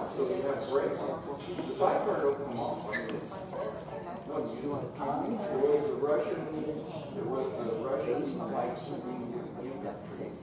so we have breaks. The side part will come off. No, you know what? It was the Russian. It was the Russian light shooting infantry.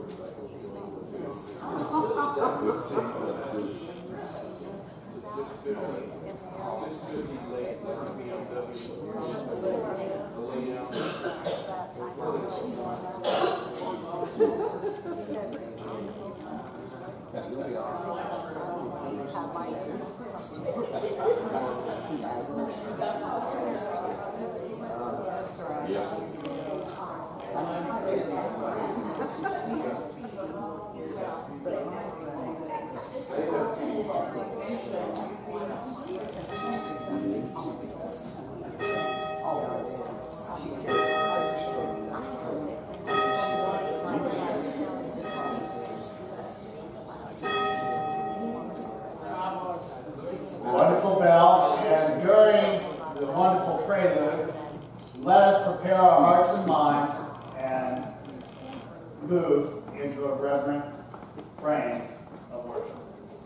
Wonderful bell, and during the wonderful prelude, let us prepare our hearts and minds and move into a reverent frame of worship.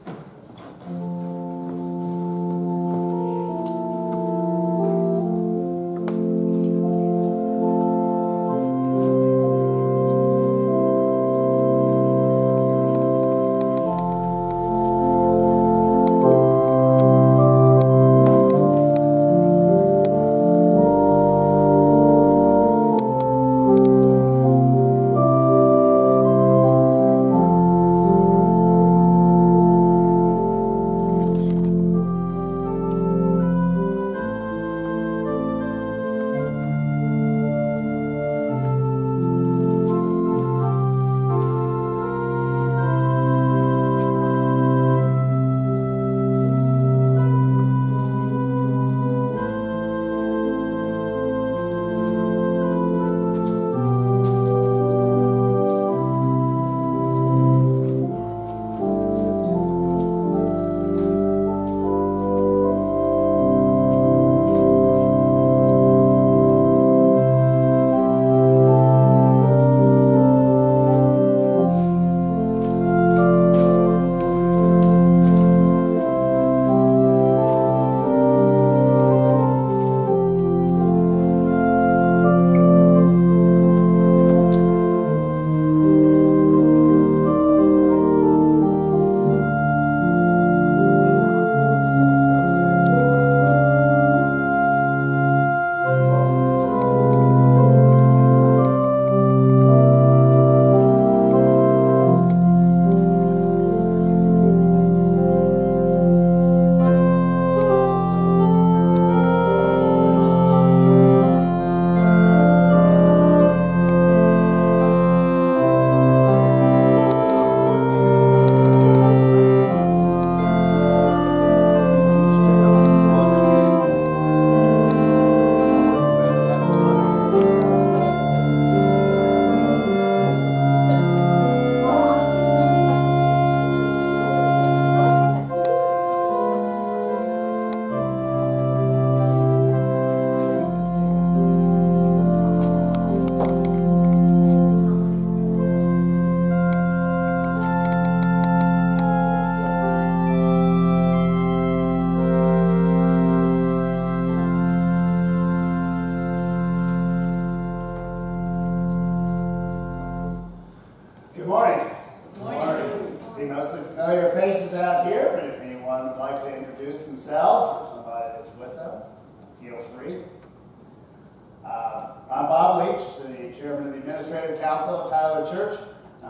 I'm Bob Leach, the chairman of the Administrative Council at Tyler Church.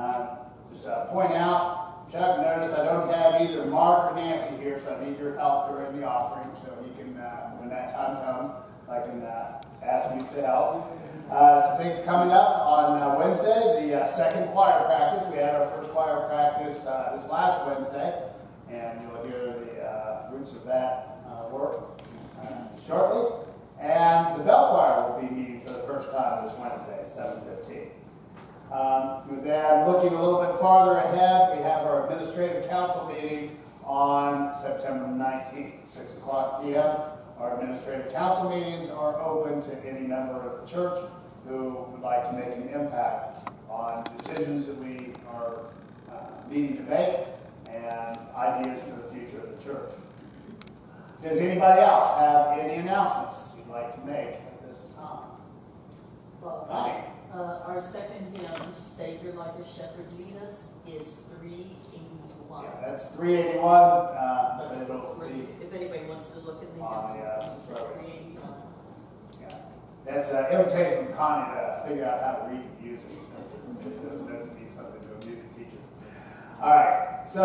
Just to point out, Chuck, notice I don't have either Mark or Nancy here, so I need your help during the offering. So you can, when that time comes, I can ask you to help. Some things coming up on Wednesday, the second choir practice. We had our first choir practice this last Wednesday, and you'll hear the fruits of that work shortly. And the bell choir will be meeting for the first time this Wednesday at 7:15. Then looking a little bit farther ahead, we have our administrative council meeting on September 19th, 6 o'clock p.m. Our administrative council meetings are open to any member of the church who would like to make an impact on decisions that we are needing to make, and and ideas for the future of the church. Does anybody else have any announcements you'd like to make at this time? Well, Connie? our second hymn, Savior Like a Shepherd Lead Us, is 381. Yeah, that's 381. It'll be If anybody wants to look at the on hymn, the, it's program. 381. Yeah. That's an invitation from Connie to figure out how to read music. Those notes mean something to a music teacher. All right, so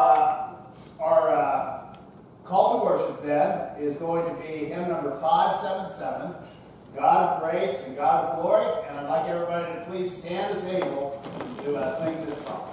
our call to worship then is going to be hymn number 577, God of Grace and God of Glory, and I'd like everybody to please stand as able to sing this song.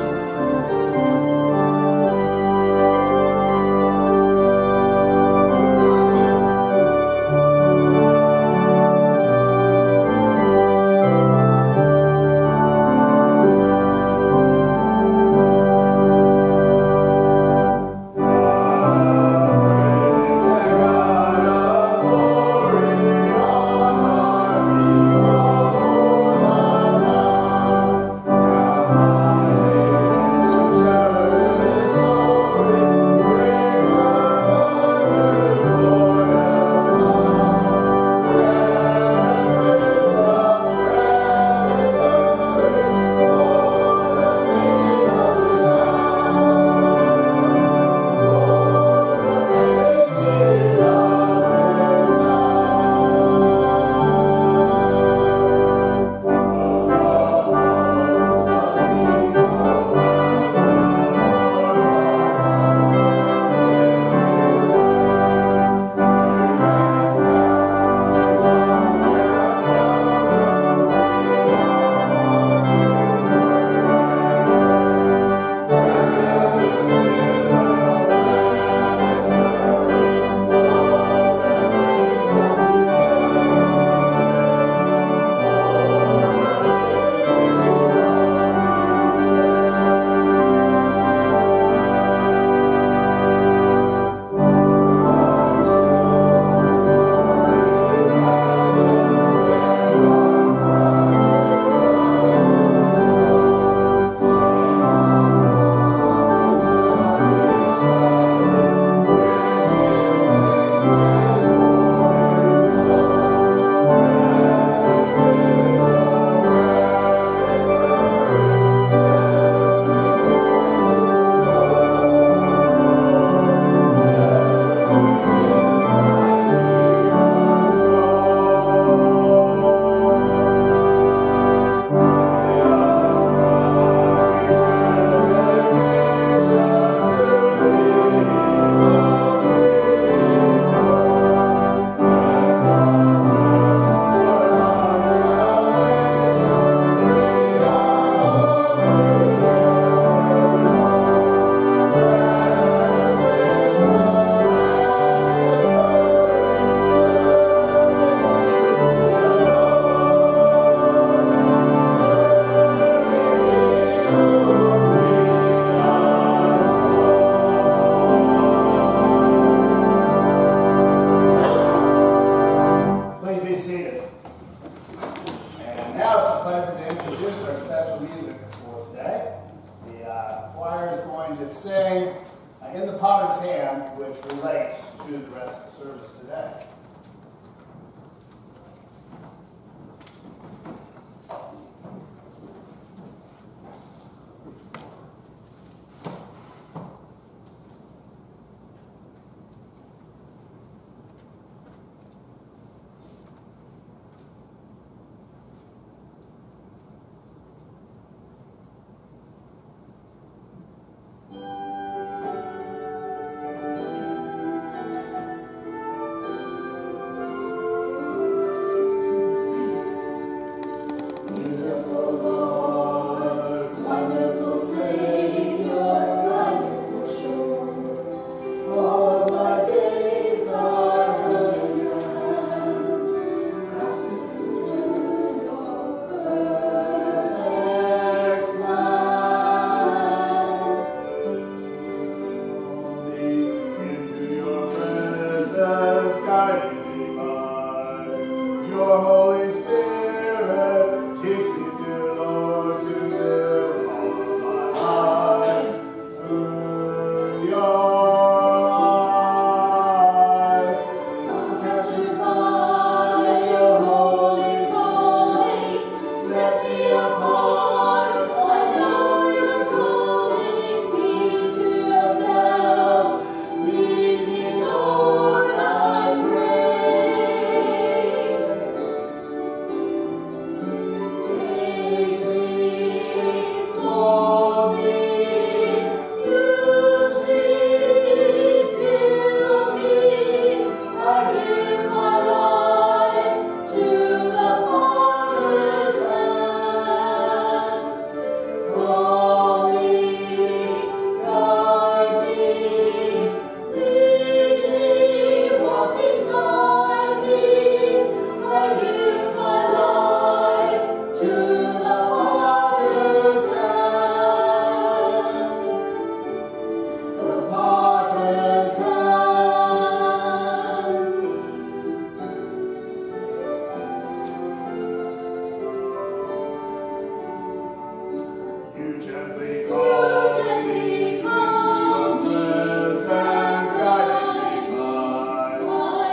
Teach me, dear Lord, to live all my life through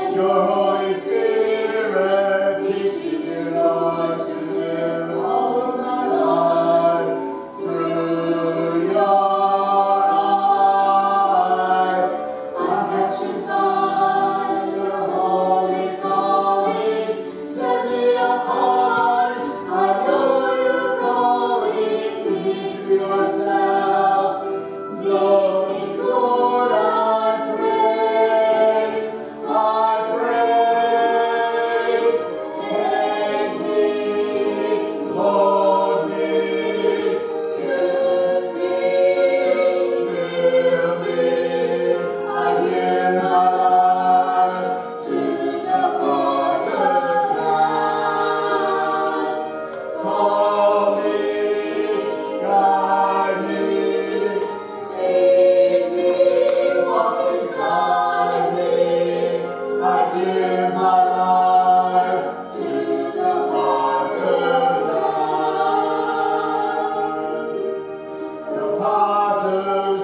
Your Holy Spirit, teach me, dear Lord, to live all of my life through your eyes. I'm captured by your holy calling. Set me apart. I know you're calling me to yourself. Lord, Lord, I pray, take me, hold me, use me, fill me. I give my life to the potter's hand. Call me, guide me, lead me, walk beside me. I give my life to the potter's hand. The potter's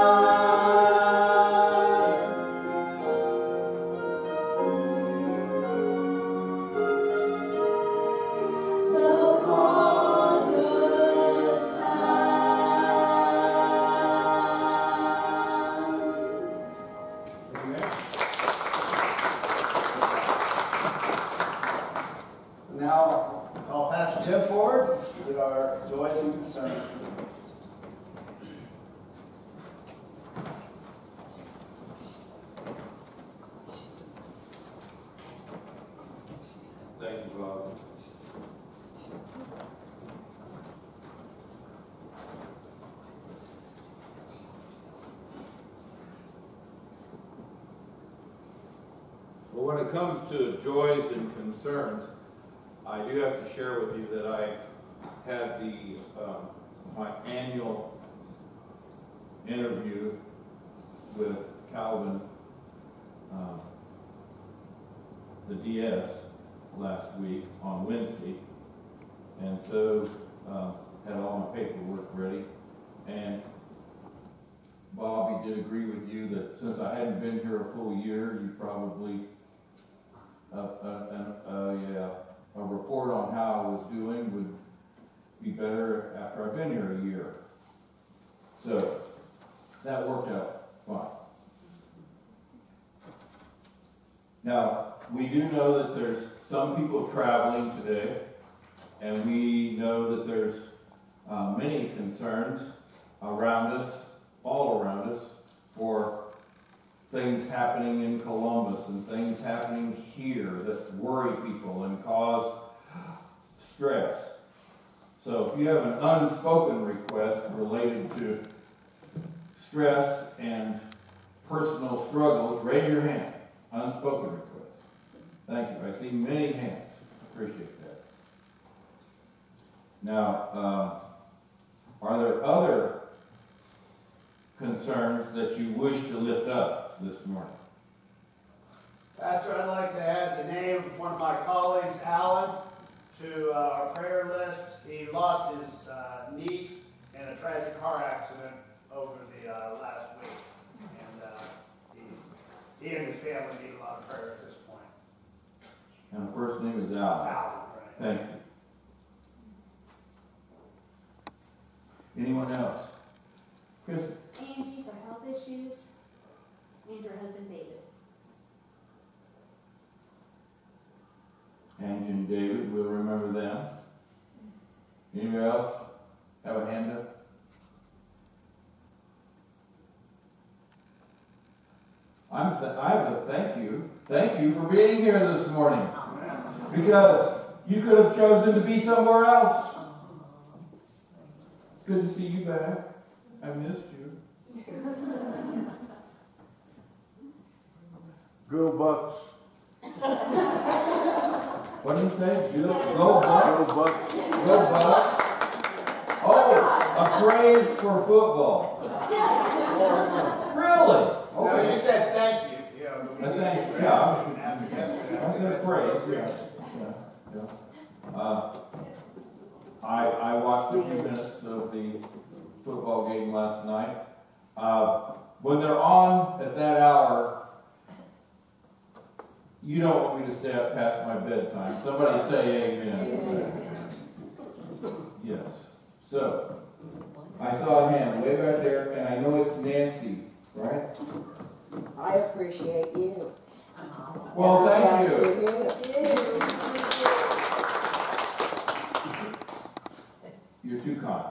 hand. The potter's hand. Now, call Pastor Tim forward with our joys and concerns. Thank you, Father. Well, when it comes to joys and concerns, I do have to share with you that I had my annual interview with Calvin, the DS, last week on Wednesday, and so had all my paperwork ready. And Bobby did agree with you that since I hadn't been here a full year, you probably a report on how I was doing would be better after I've been here a year. So that worked out fine. Now, we do know that there's some people traveling today, and we know that there's many concerns around us, all around us, for things happening in Columbus and things happening here that worry people and cause stress. So if you have an unspoken request related to stress and personal struggles, raise your hand. Unspoken request. Thank you. I see many hands. Appreciate that. Now, are there other concerns that you wish to lift up this morning? Pastor, I'd like to add the name of one of my colleagues, Alan, to our prayer list. He lost his niece in a tragic car accident over the last week. And he and his family need a lot of prayer at this point. And the first name is Alan. Alan, right. Thank you. Anyone else? Chris? Angie for health issues, and her husband David. Angie and David, we'll remember them. Anybody else have a hand up? I have a thank you. Thank you for being here this morning. Because you could have chosen to be somewhere else. It's good to see you back. I missed you. Go Bucks. What did he say? Go Bucks. Go Bucks. Go Bucks. Oh, a phrase for football. Really? No, you said thank you. Yeah, but we A did thank you, prayer yeah. after yesterday. I said phrase, yeah. I watched a few minutes of the football game last night. When they're on at that hour, You don't want me to stay up past my bedtime. Somebody say amen. Yes. So, I saw a hand way back there, and I know it's Nancy, right? I appreciate you. Well, thank Glad you. you're here. You're too kind.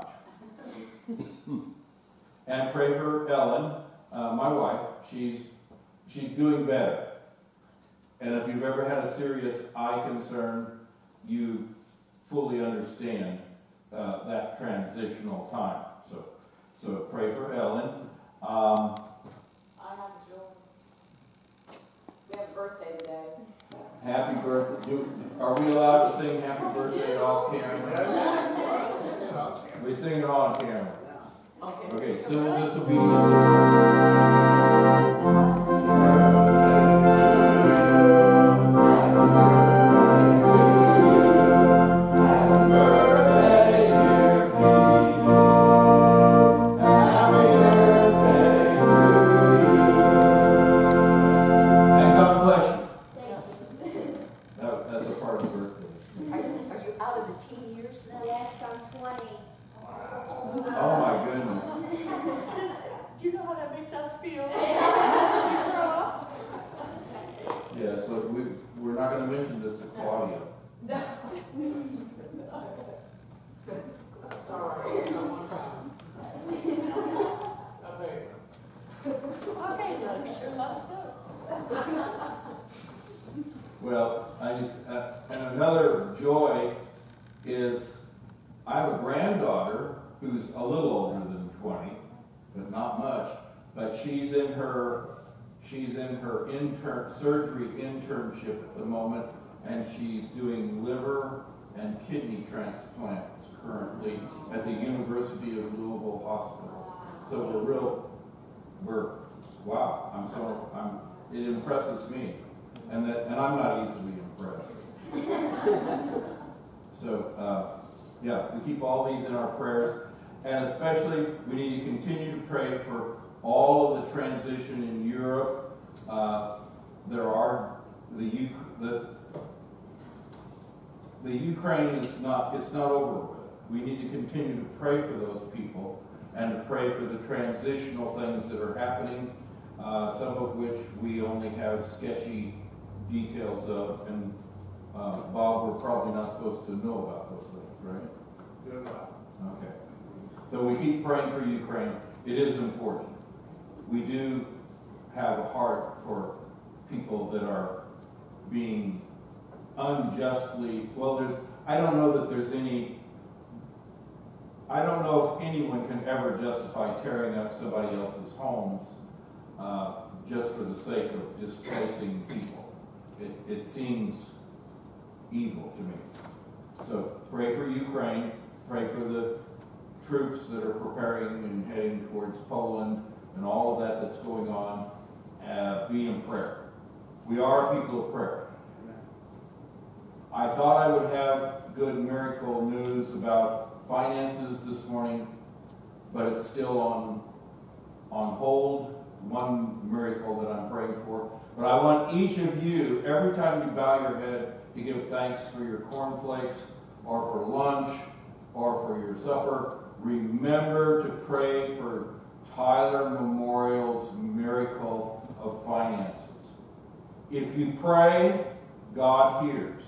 And pray for Ellen, my wife. She's doing better. And if you've ever had a serious eye concern, you fully understand that transitional time. So pray for Ellen. I have a joy. We have a birthday today. Happy birthday. Are we allowed to sing happy birthday off camera? We sing it on camera. Okay, civil disobedience. And God bless you. That's a part of the birthday. Are you out of the teen years now? Yes, I'm 20. Oh my goodness. Do you know how that makes us feel? Yeah, so we're not going to mention this to Claudia. Okay, let me sure let us know. Well, and another joy is I have a granddaughter who's a little older than 20, but not much. But she's in her surgery internship at the moment, and she's doing liver and kidney transplants currently at the University of Louisville Hospital. So it impresses me, and I'm not easily impressed. So yeah, we keep all these in our prayers, and especially we need to continue to pray for all of the transition in Europe. The Ukraine it's not over with. We need to continue to pray for those people and to pray for the transitional things that are happening, some of which we only have sketchy details of, and Bob, we're probably not supposed to know about those things, right? Okay. So we keep praying for Ukraine. It is important. We do have a heart for people that are being unjustly, I don't know if anyone can ever justify tearing up somebody else's homes just for the sake of displacing people. It seems evil to me. So pray for Ukraine, pray for the troops that are preparing and heading towards Poland and all of that that's going on. Be in prayer. We are a people of prayer. I thought I would have good miracle news about finances this morning, but it's still on hold. One miracle that I'm praying for. But I want each of you, every time you bow your head, to give thanks for your cornflakes, or for lunch, or for your supper. Remember to pray for Tyler Memorial's miracle of finances. If you pray, God hears.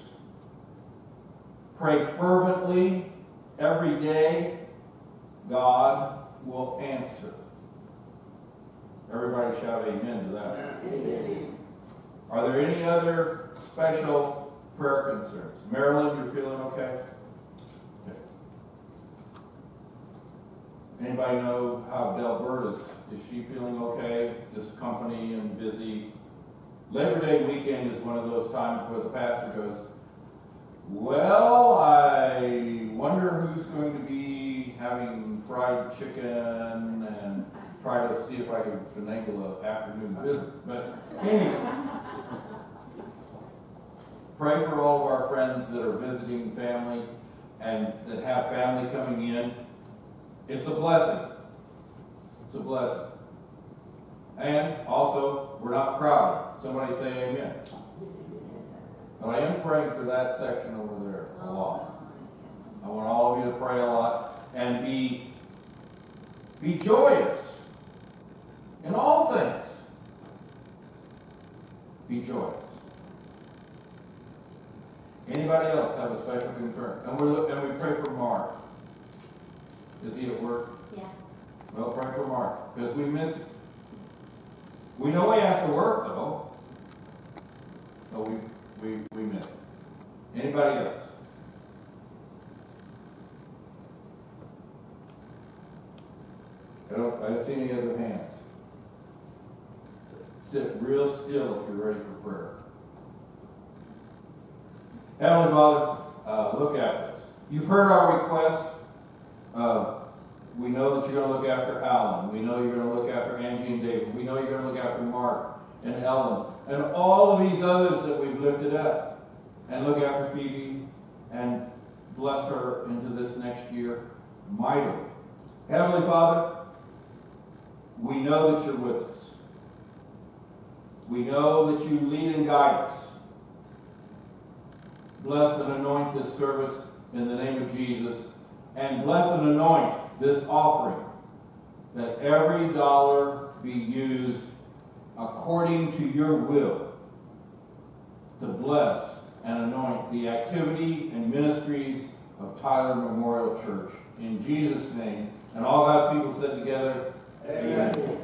Pray fervently every day, God will answer. Everybody shout amen to that. Amen. Are there any other special prayer concerns? Marilyn, you're feeling okay? Okay. Anybody know how Delbert is? Is she feeling okay? Just company and busy? Labor Day weekend is one of those times where the pastor goes, well, I wonder who's going to be having fried chicken, and try to see if I can finagle an afternoon visit. But anyway, pray for all of our friends that are visiting family and that have family coming in. It's a blessing. It's a blessing. And also, we're not crowded. Somebody say amen. But I am praying for that section over there a lot. I want all of you to pray a lot and be joyous in all things. Be joyous. Anybody else have a special concern? And we pray for Mark. Is he at work? Yeah. Well, pray for Mark, because we miss him. We know he has to work, though. So we miss him. Anybody else? I don't see any other hands. Sit real still if you're ready for prayer. Heavenly Father, look after us. You've heard our request. We know that you're going to look after Alan. We know you're going to look after Angie and David. We know you're going to look after Mark and Ellen and all of these others that we've lifted up. And look after Phoebe and bless her into this next year mightily. Heavenly Father, we know that you're with us. We know that you lead and guide us. Bless and anoint this service in the name of Jesus. And bless and anoint this offering, that every dollar be used according to your will to bless and anoint the activity and ministries of Tyler Memorial Church. In Jesus' name. And all God's people said together, Amen. Amen.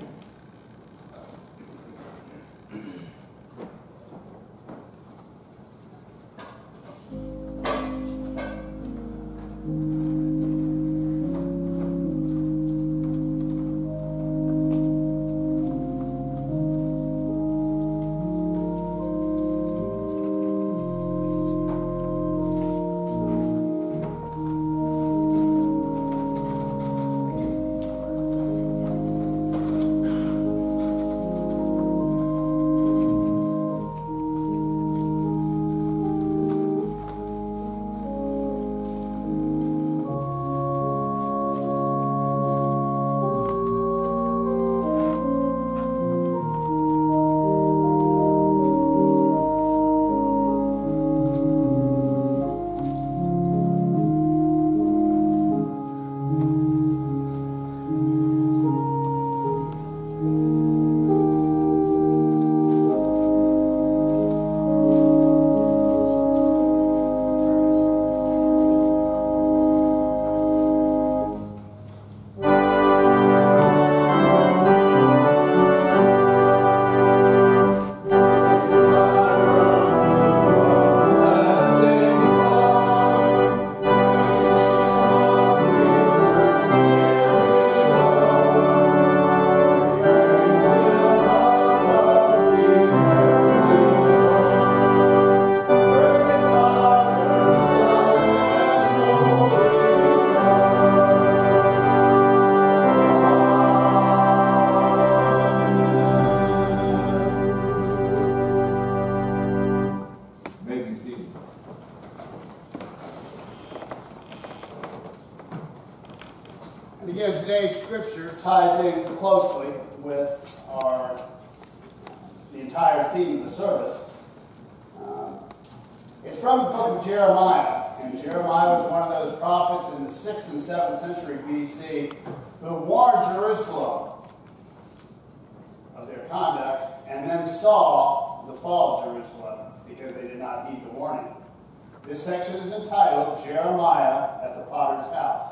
Today's scripture ties in closely with the entire theme of the service. It's from the book of Jeremiah, and Jeremiah was one of those prophets in the 6th and 7th century BC who warned Jerusalem of their conduct and then saw the fall of Jerusalem because they did not heed the warning. This section is entitled Jeremiah at the Potter's House.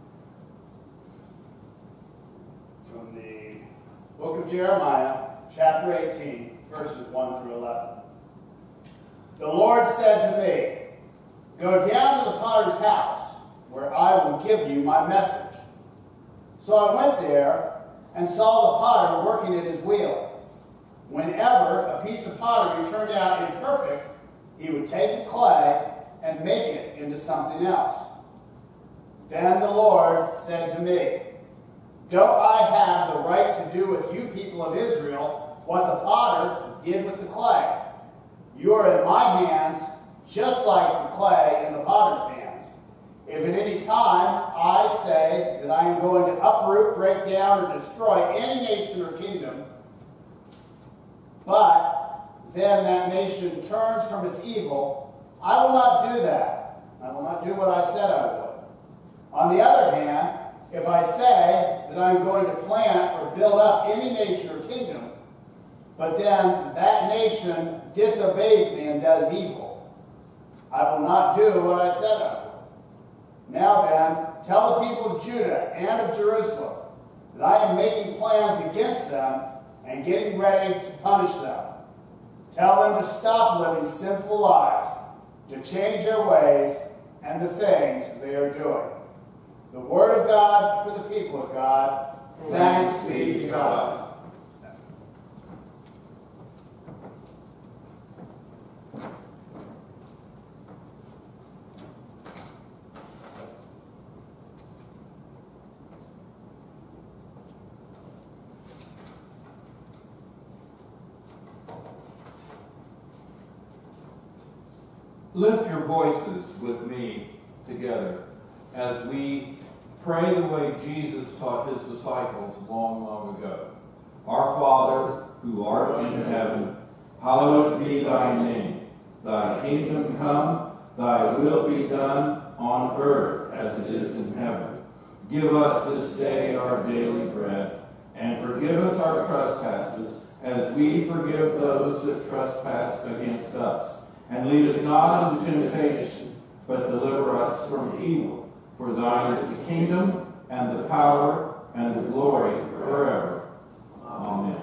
From the book of Jeremiah, chapter 18, verses 1 through 11. The Lord said to me, "Go down to the potter's house, where I will give you my message." So I went there and saw the potter working at his wheel. Whenever a piece of pottery turned out imperfect, he would take the clay and make it into something else. Then the Lord said to me, "Don't I have the right to do with you people of Israel what the potter did with the clay? You are in my hands, just like the clay in the potter's hands. If at any time I say that I am going to uproot, break down, or destroy any nation or kingdom, but then that nation turns from its evil, I will not do that. I will not do what I said I would. On the other hand, if I say that I'm going to plant or build up any nation or kingdom, but then that nation disobeys me and does evil, I will not do what I said I would. Now then, tell the people of Judah and of Jerusalem that I am making plans against them and getting ready to punish them. Tell them to stop living sinful lives, to change their ways and the things they are doing. The word of God for the people of God. Thanks be to God. Lift your voices with me together as we pray the way Jesus taught his disciples long, long ago. Our Father, who art in heaven, hallowed be thy name. Thy kingdom come, thy will be done on earth as it is in heaven. Give us this day our daily bread, and forgive us our trespasses, as we forgive those that trespass against us. And lead us not into temptation, but deliver us from evil. For thine is the kingdom, and the power, and the glory forever. Amen.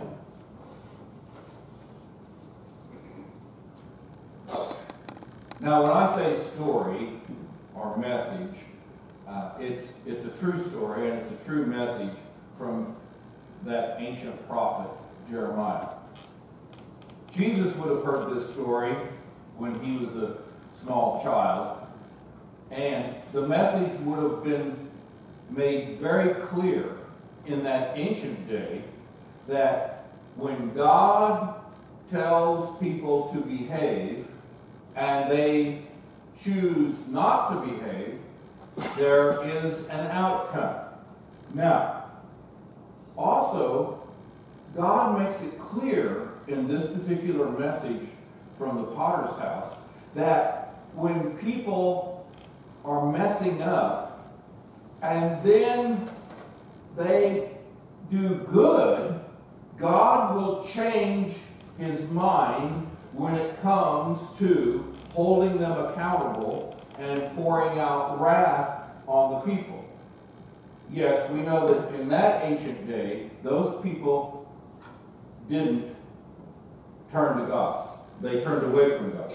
Now, when I say story or message, it's a true story, and it's a true message from that ancient prophet, Jeremiah. Jesus would have heard this story when he was a small child, and the message would have been made very clear in that ancient day that when God tells people to behave and they choose not to behave, there is an outcome. Now, also, God makes it clear in this particular message from the potter's house that when people are messing up and then they do good, God will change his mind when it comes to holding them accountable and pouring out wrath on the people. Yes, we know that in that ancient day, those people didn't turn to God. They turned away from God.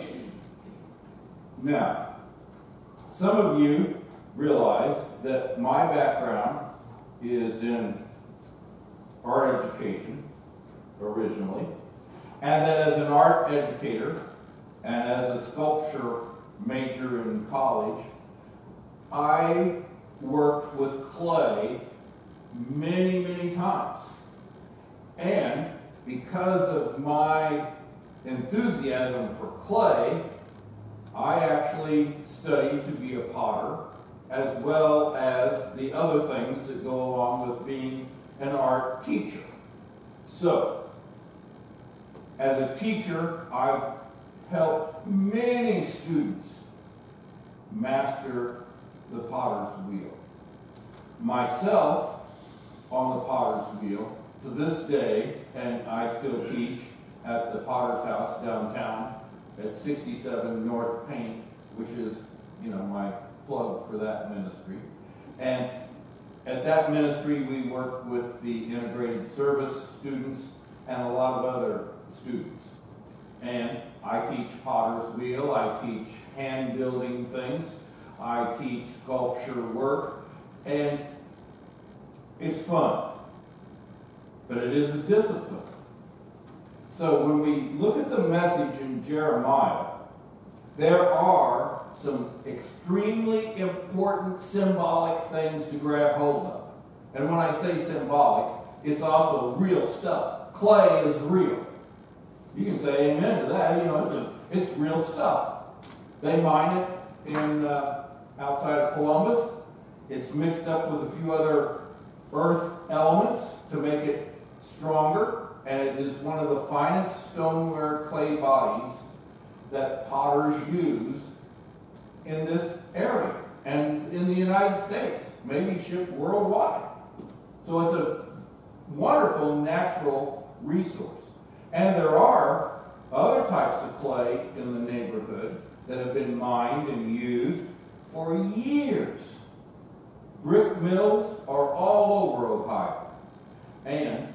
Now, some of you realize that my background is in art education originally, and that as an art educator and as a sculpture major in college, I worked with clay many, many times. And because of my enthusiasm for clay, I actually studied to be a potter, as well as the other things that go along with being an art teacher. So, as a teacher, I've helped many students master the potter's wheel. Myself, on the potter's wheel, to this day, and I still teach at the Potter's House downtown at 67 North Paint, which is, my plug for that ministry. And at that ministry, we work with the integrated service students and a lot of other students. And I teach potter's wheel, I teach hand building things, I teach sculpture work, and it's fun. But it is a discipline. So when we look at the message in Jeremiah, there are some extremely important symbolic things to grab hold of. And when I say symbolic, it's also real stuff. Clay is real. You can say amen to that. It's real stuff. They mine it in outside of Columbus. It's mixed up with a few other earth elements to make it stronger and it is one of the finest stoneware clay bodies that potters use in this area and in the United States, maybe shipped worldwide. So it's a wonderful natural resource. And there are other types of clay in the neighborhood that have been mined and used for years. Brick mills are all over Ohio. And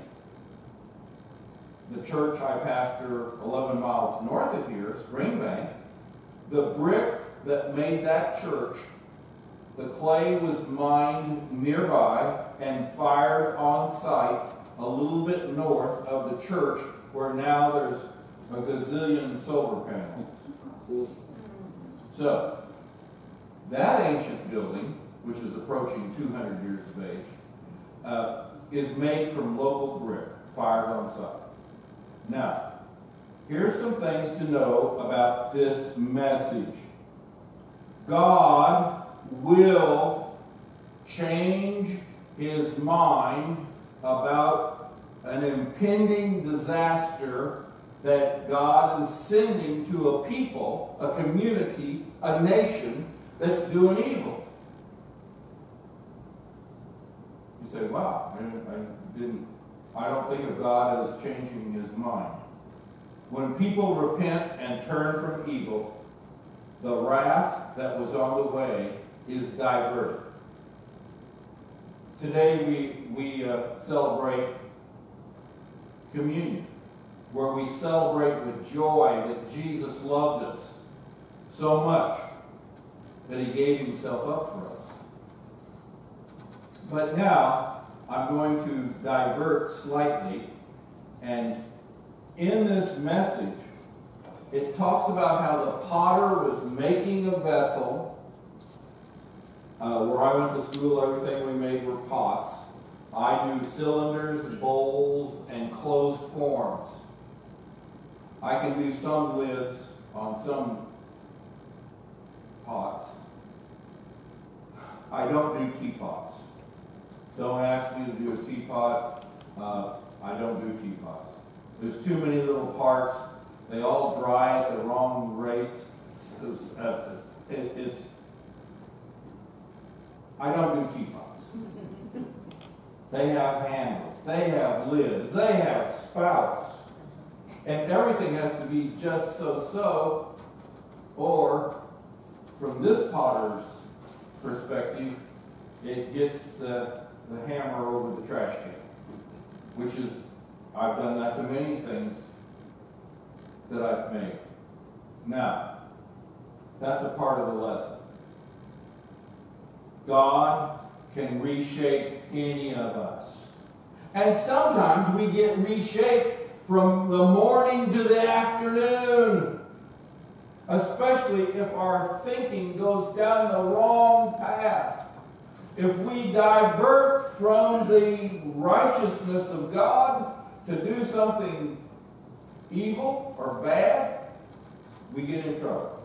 the church I pastor 11 miles north of here, Springbank, the brick that made that church, the clay was mined nearby and fired on site a little bit north of the church, where now there's a gazillion solar panels. So, that ancient building, which is approaching 200 years of age, is made from local brick, fired on site. Now, here's some things to know about this message. God will change his mind about an impending disaster that God is sending to a people, a community, a nation that's doing evil. You say, wow, I don't think of God as changing his mind. When people repent and turn from evil, the wrath that was on the way is diverted. Today we celebrate communion, where we celebrate with joy that Jesus loved us so much that he gave himself up for us. But now I'm going to divert slightly, and in this message it talks about how the potter was making a vessel. Where I went to school, everything we made were pots. I do cylinders, bowls, and closed forms. I can do some lids on some pots. I don't do teapots. Don't ask me to do a teapot. I don't do teapots. There's too many little parts. They all dry at the wrong rates. I don't do teapots. They have handles. They have lids. They have spouts. And everything has to be just so, or from this potter's perspective, it gets the hammer over the trash can, which is, I've done that to many things that I've made. Now, that's a part of the lesson. God can reshape any of us. And sometimes we get reshaped from the morning to the afternoon. Especially if our thinking goes down the wrong path. If we divert from the righteousness of God to do something evil or bad, we get in trouble.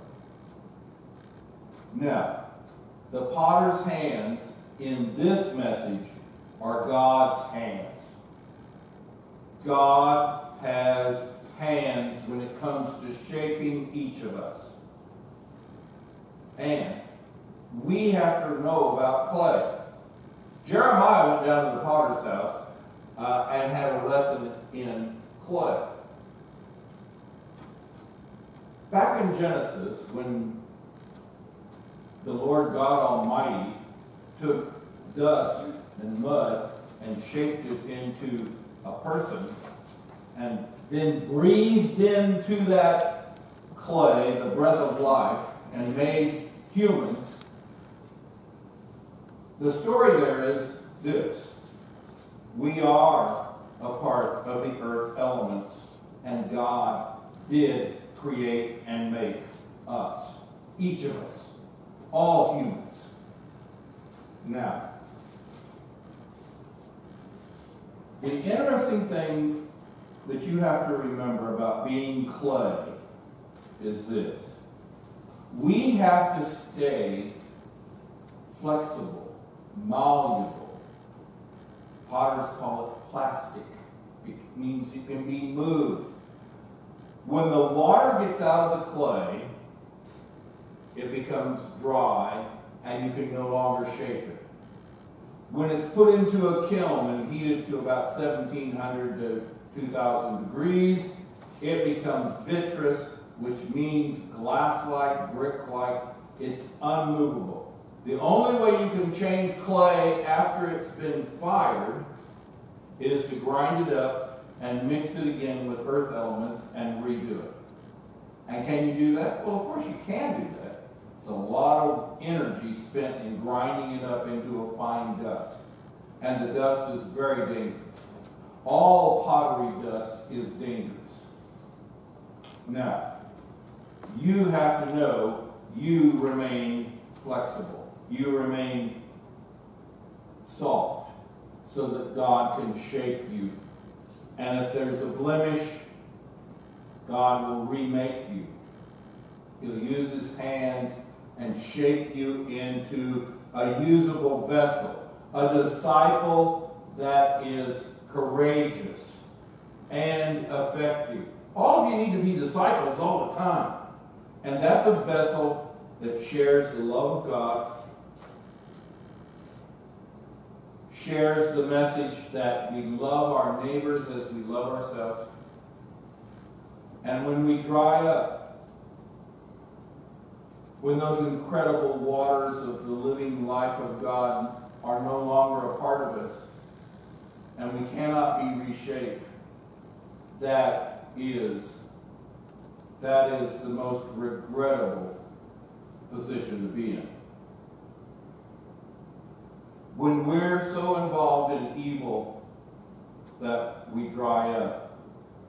Now, the potter's hands in this message are God's hands. God has hands when it comes to shaping each of us. And we have to know about clay. Jeremiah went down to the potter's house and had a lesson in clay. Back in Genesis, when the Lord God Almighty took dust and mud and shaped it into a person and then breathed into that clay the breath of life and made humans, the story there is this. We are a part of the earth elements, and God did create and make us, each of us. All humans. Now, the interesting thing that you have to remember about being clay is this. We have to stay flexible, malleable. Potters call it plastic It means it can be moved. When the water gets out of the clay, it becomes dry and you can no longer shape it. When it's put into a kiln and heated to about 1700 to 2000 degrees, it becomes vitreous, which means glass-like, brick-like. It's unmovable. The only way you can change clay after it's been fired is to grind it up and mix it again with earth elements and redo it. And can you do that? Well, of course you can do that. It's a lot of energy spent in grinding it up into a fine dust. And the dust is very dangerous. All pottery dust is dangerous. Now, you have to know you remain flexible. You remain soft so that God can shape you. And if there's a blemish, God will remake you. He'll use his hands and shape you into a usable vessel, a disciple that is courageous and effective. All of you need to be disciples all the time. And that's a vessel that shares the love of God, shares the message that we love our neighbors as we love ourselves. And when we dry up, when those incredible waters of the living life of God are no longer a part of us, and we cannot be reshaped, that is the most regrettable position to be in. When we're so involved in evil that we dry up,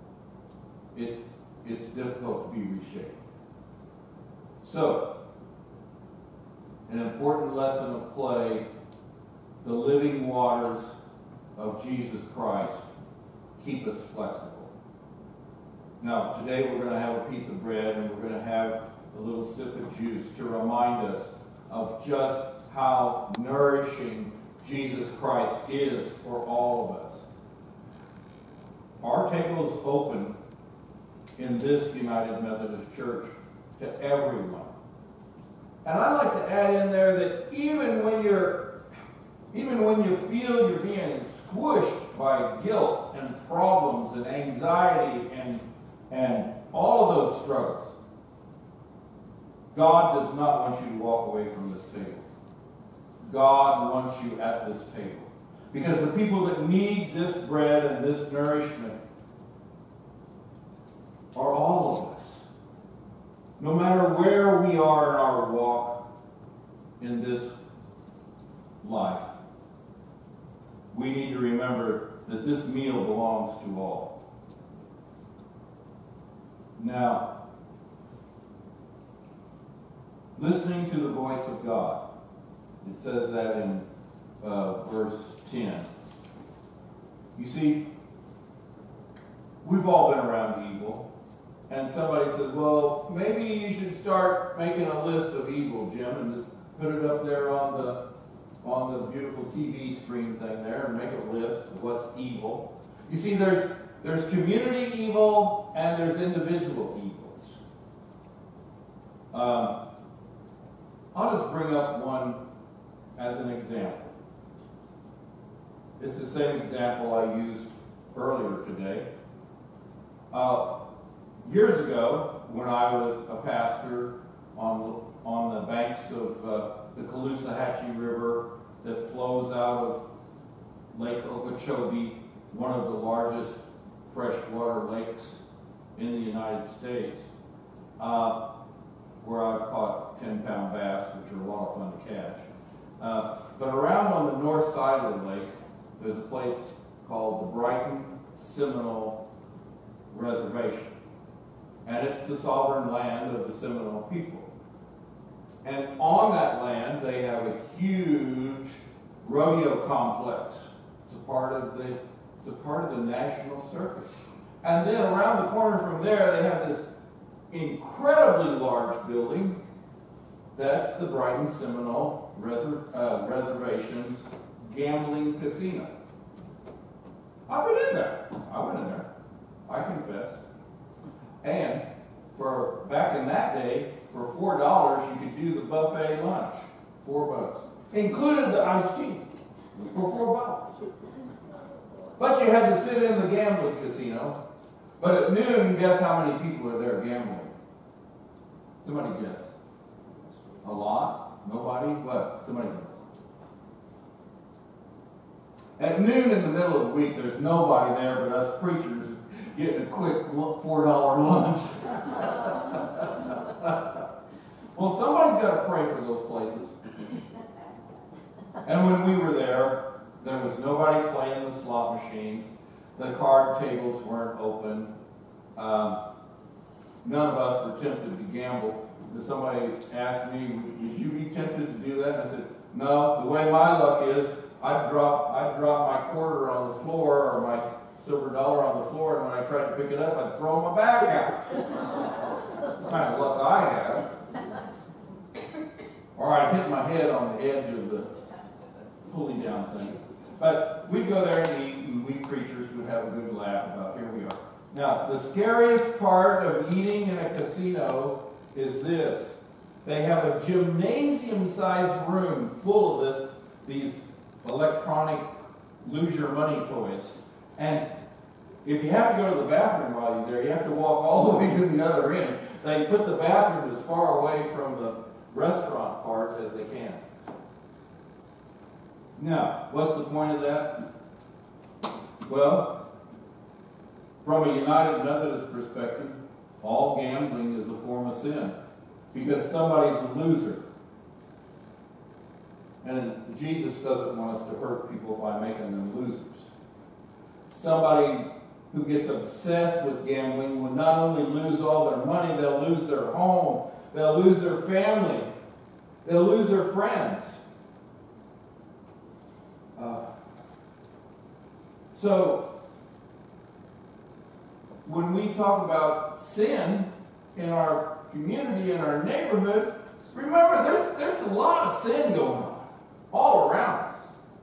it's difficult to be reshaped. So, an important lesson of clay, the living waters of Jesus Christ keep us flexible. Now, today we're going to have a piece of bread and we're going to have a little sip of juice to remind us of just how nourishing Jesus Christ is for all of us. Our table is open in this United Methodist Church to everyone. And I'd like to add in there that even when you feel you're being squished by guilt and problems and anxiety and all of those struggles, God does not want you to walk away from this table. God wants you at this table. Because the people that need this bread and this nourishment are all of us. No matter where we are in our walk in this life, we need to remember that this meal belongs to all. Now, listening to the voice of God, it says that in verse 10. You see, we've all been around evil. And somebody says, well, maybe you should start making a list of evil, Jim, and just put it up there on the beautiful TV screen thing there and make a list of what's evil. You see, there's community evil and there's individual evils. I'll just bring up one as an example. It's the same example I used earlier today. Years ago, when I was a pastor on the banks of the Caloosahatchee River that flows out of Lake Okeechobee, one of the largest freshwater lakes in the United States, where I've caught 10-pound bass, which are a lot of fun to catch. But around on the north side of the lake, there's a place called the Brighton Seminole Reservation. And it's the sovereign land of the Seminole people. And on that land, they have a huge rodeo complex. It's a part of the national circus. And then around the corner from there, they have this incredibly large building. That's the Brighton Seminole Reservation's gambling casino. I've been in there. I went in there. I confess. And for back in that day, for $4, you could do the buffet lunch. $4. Included the iced tea for $4. But you had to sit in the gambling casino. But at noon, guess how many people are there gambling? Somebody guess. A lot? Nobody? What? Somebody guess. At noon in the middle of the week, there's nobody there but us preachers getting a quick $4 lunch. Well, somebody's got to pray for those places. And when we were there was nobody playing the slot machines. The card tables weren't open. None of us were tempted to gamble. Somebody asked me, would you be tempted to do that? And I said, no. The way my luck is, I'd drop my quarter on the floor or my silver dollar on the floor, and when I tried to pick it up, I'd throw my back out. That's the kind of luck I have. Or I'd hit my head on the edge of the pulley down thing. But we'd go there and eat, and we preachers would have a good laugh about, here we are. Now, the scariest part of eating in a casino is this. They have a gymnasium-sized room full of these electronic lose-your-money toys. And if you have to go to the bathroom while you're there, you have to walk all the way to the other end. They put the bathroom as far away from the restaurant part as they can. Now, what's the point of that? Well, from a United Methodist perspective, all gambling is a form of sin because somebody's a loser. And Jesus doesn't want us to hurt people by making them losers. Somebody who gets obsessed with gambling will not only lose all their money, they'll lose their home, they'll lose their family, they'll lose their friends. So, when we talk about sin in our community, in our neighborhood, remember there's a lot of sin going on all around us.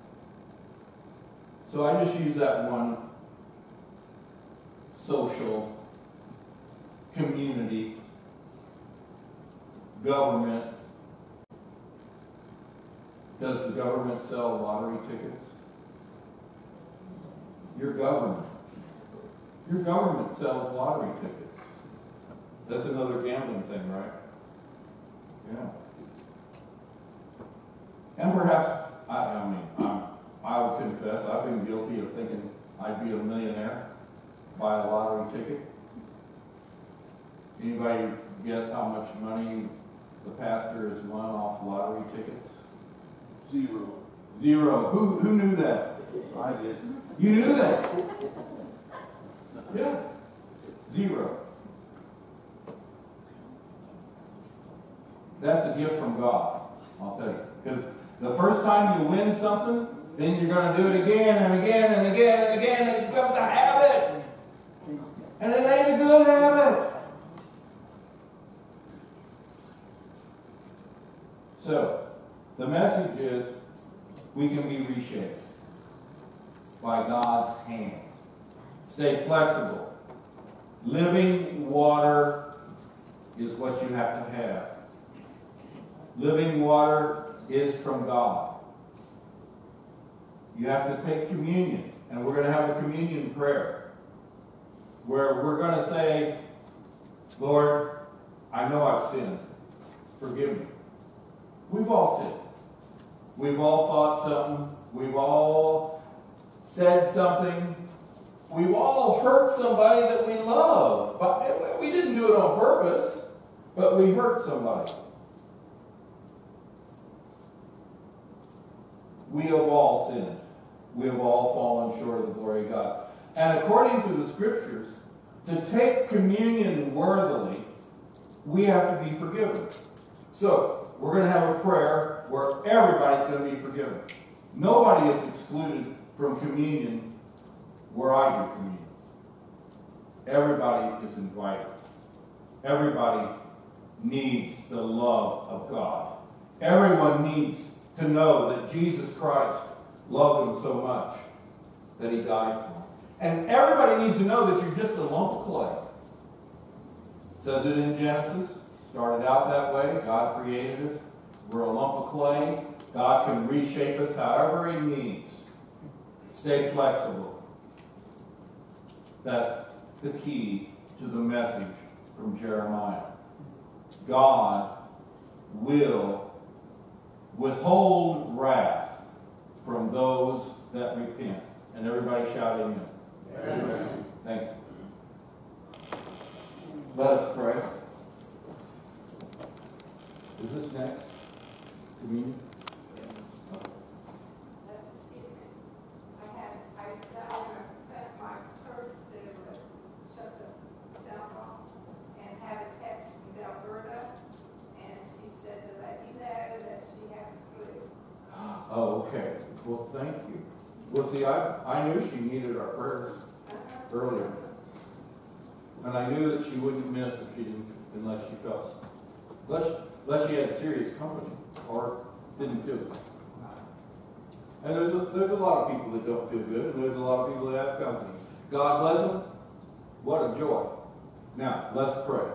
So I just use that one: social, community, government. Does the government sell lottery tickets? Your government. Your government sells lottery tickets. That's another gambling thing, right? Yeah. And perhaps, I would confess, I've been guilty of thinking I'd be a millionaire, buy a lottery ticket. Anybody guess how much money the pastor has won off lottery tickets? Zero. Who knew that? I did. You knew that? Yeah. 0. That's a gift from God, I'll tell you. Because the first time you win something, then you're going to do it again and again and again and again, and it becomes a habit. And it ain't a good habit. So, the message is we can be reshaped by God's hands. Stay flexible. Living water is what you have to have. Living water is from God. You have to take communion, and we're going to have a communion prayer where we're going to say, Lord, I know I've sinned. Forgive me. We've all sinned. We've all thought something. We've all said something. We've all hurt somebody that we love. But we didn't do it on purpose, but we hurt somebody. We have all sinned. We have all fallen short of the glory of God. And according to the Scriptures, to take communion worthily, we have to be forgiven. So, we're going to have a prayer where everybody's going to be forgiven. Nobody is excluded from communion where I do communion. Everybody is invited. Everybody needs the love of God. Everyone needs to know that Jesus Christ loved them so much that he died for them. And everybody needs to know that you're just a lump of clay. It says it in Genesis. Started out that way. God created us. We're a lump of clay. God can reshape us however He needs. Stay flexible. That's the key to the message from Jeremiah. God will withhold wrath from those that repent. And everybody shout amen. Amen. Thank you. Let us pray. Is this next? Communion? My first day was shut the sound off and had a text from Alberta, and she said to let you know that she had the flu. Oh, okay. Well, thank you. Well, see, I knew she needed our prayers earlier. And I knew that she wouldn't miss if she didn't, unless she felt, unless she had serious company or didn't feel good. And there's a lot of people that don't feel good, and there's a lot of people that have company. God bless them. What a joy. Now, let's pray.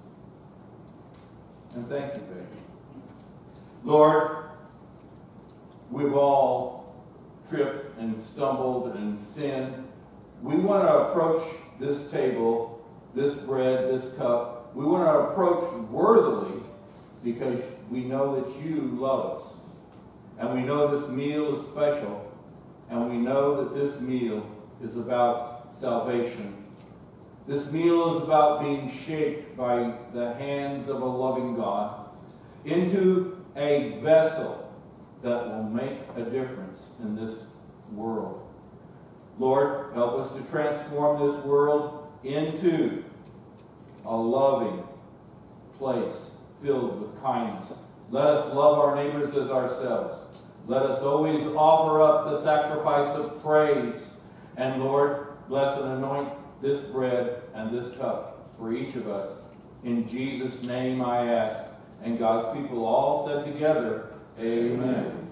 And thank you, baby. Lord, we've all tripped and stumbled and sinned. We want to approach this table, this bread, this cup. We want to approach worthily because we know that you love us. And we know this meal is special. And we know that this meal is about salvation. This meal is about being shaped by the hands of a loving God into a vessel that will make a difference in this world. Lord, help us to transform this world into a loving place filled with kindness. Let us love our neighbors as ourselves. Let us always offer up the sacrifice of praise. And Lord, bless and anoint this bread and this cup for each of us. In Jesus' name I ask. And God's people all said together, amen.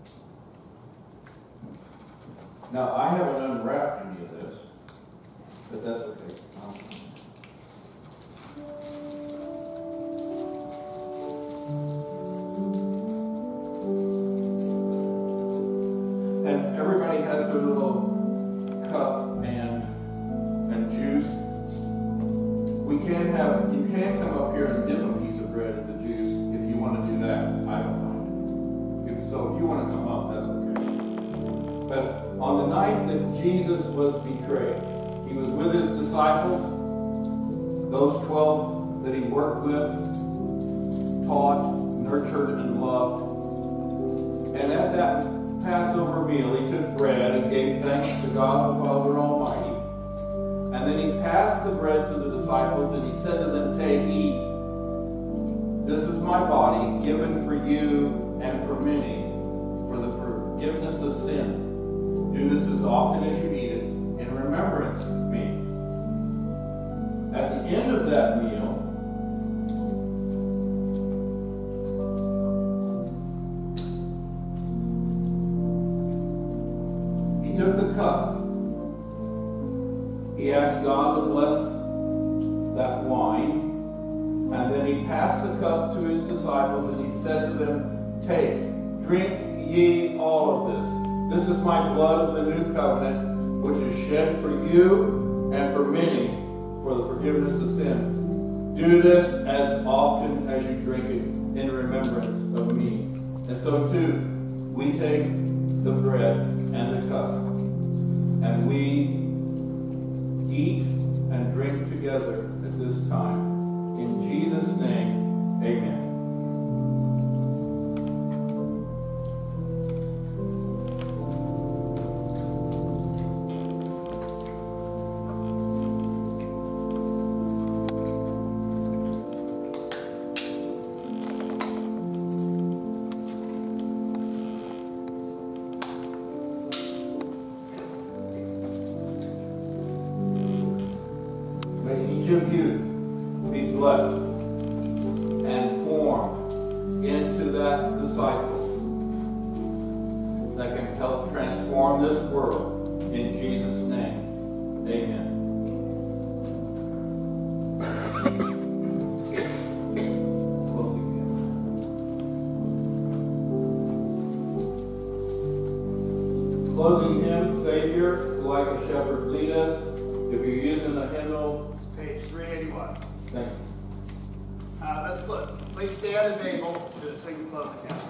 Now, I haven't unwrapped any of this, but that's okay. And everybody has their little cup and juice. You can come up here and dip a piece of bread in the juice if you want to do that. I don't mind. If you want to come up, that's okay. But on the night that Jesus was betrayed, he was with his disciples, those 12 that he worked with, taught, nurtured, and loved. And at that Passover meal, he took bread and gave thanks to God the Father Almighty. And then he passed the bread to the disciples and he said to them, take, eat. This is my body given for you and for many for the forgiveness of sin. Do this as often as you eat it in remembrance of me. At the end of that meal, he took the cup. He asked God to bless that wine, and then he passed the cup to his disciples, and he said to them, take, drink ye all of this. This is my blood of the new covenant, which is shed for you and for many for the forgiveness of sin. Do this as often as you drink it in remembrance of me. And so too, we take the bread and the cup, and we eat and drink together at this time. In Jesus' name, amen. Of you be blessed and formed into that disciple that can help transform this world in Jesus' name. Amen. Closing hymn, Savior, like a shepherd lead us. If you're using the hymnal, Page 381. thank you. Let's look. Please stand as able to sing the closing hymn.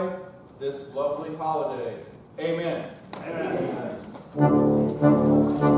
this lovely holiday. Amen. Amen.